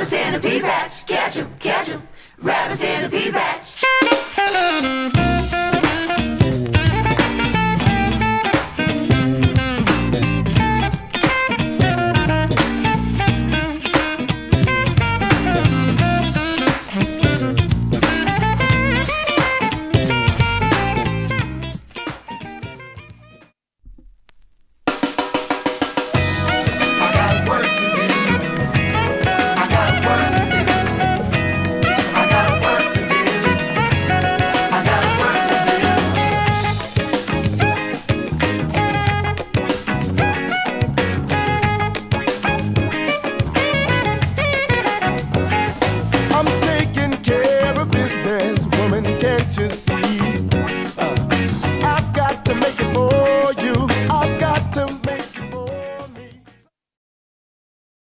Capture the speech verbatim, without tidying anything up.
Rabbits in a pea patch, catch 'em, catch 'em. Rabbits in a pea patch,